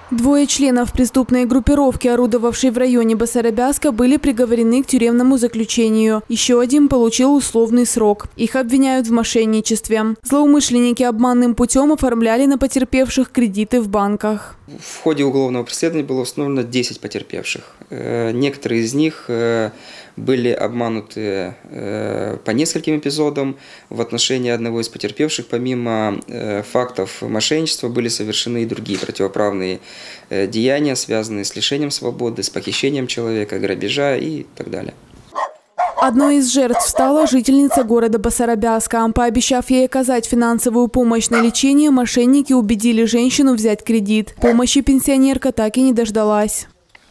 Двое членов преступной группировки, орудовавшей в районе Басарабяска, были приговорены к тюремному заключению. Еще один получил условный срок. Их обвиняют в мошенничестве. Злоумышленники обманным путем оформляли на потерпевших кредиты в банках. В ходе уголовного преследования было установлено 10 потерпевших. Некоторые из них были обмануты по нескольким эпизодам. В отношении одного из потерпевших, помимо фактов мошенничества, были совершены и другие противоправные деяния, связанные с лишением свободы, с похищением человека, грабежа и так далее. Одной из жертв стала жительница города Басарабяска. Пообещав ей оказать финансовую помощь на лечение, мошенники убедили женщину взять кредит. Помощи пенсионерка так и не дождалась.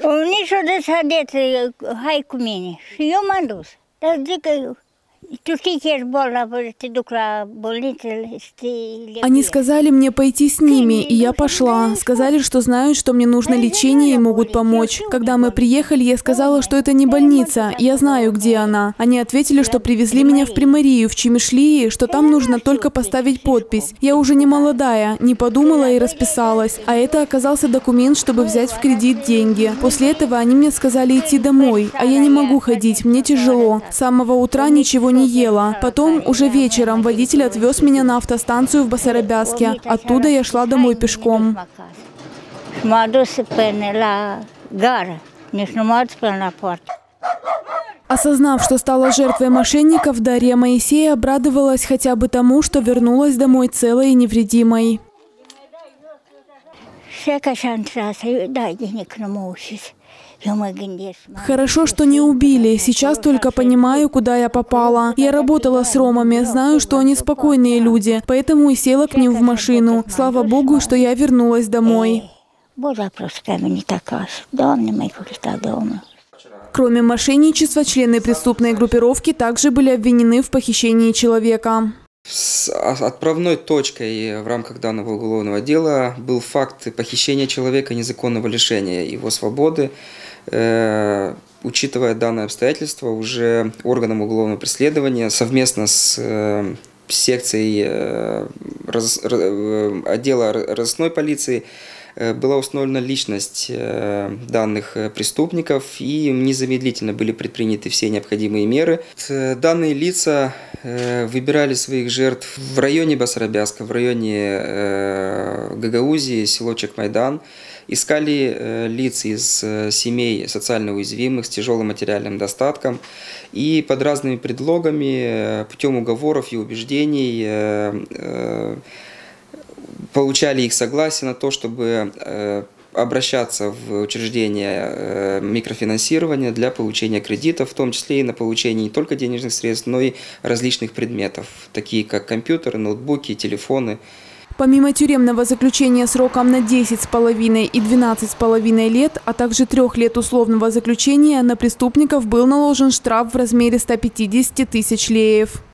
Они сказали мне пойти с ними, и я пошла. Сказали, что знают, что мне нужно лечение и могут помочь. Когда мы приехали, я сказала, что это не больница, я знаю, где она. Они ответили, что привезли меня в Примарию, в Чимишлии, что там нужно только поставить подпись. Я уже не молодая, не подумала и расписалась. А это оказался документ, чтобы взять в кредит деньги. После этого они мне сказали идти домой, а я не могу ходить, мне тяжело. С самого утра ничего не ела. Потом, уже вечером, водитель отвез меня на автостанцию в Басарабяске. Оттуда я шла домой пешком. Осознав, что стала жертвой мошенников, Дарья Моисея обрадовалась хотя бы тому, что вернулась домой целой и невредимой. Хорошо, что не убили. Сейчас только понимаю, куда я попала. Я работала с ромами, знаю, что они спокойные люди, поэтому и села к ним в машину. Слава Богу, что я вернулась домой. Кроме мошенничества, члены преступной группировки также были обвинены в похищении человека. Отправной точкой в рамках данного уголовного дела был факт похищения человека, незаконного лишения его свободы. Учитывая данное обстоятельство, уже органом уголовного преследования совместно с секцией отдела розыскной полиции была установлена личность данных преступников, и незамедлительно были предприняты все необходимые меры. Данные лица выбирали своих жертв в районе Басарабяска, в районе Гагаузии, село Чекмайдан. Искали лиц из семей социально уязвимых, с тяжелым материальным достатком. И под разными предлогами, путем уговоров и убеждений получали их согласие на то, чтобы обращаться в учреждения микрофинансирования для получения кредитов, в том числе и на получение не только денежных средств, но и различных предметов, такие как компьютеры, ноутбуки, телефоны. Помимо тюремного заключения сроком на 10,5 и 12,5 лет, а также 3 лет условного заключения, на преступников был наложен штраф в размере 150 тысяч леев.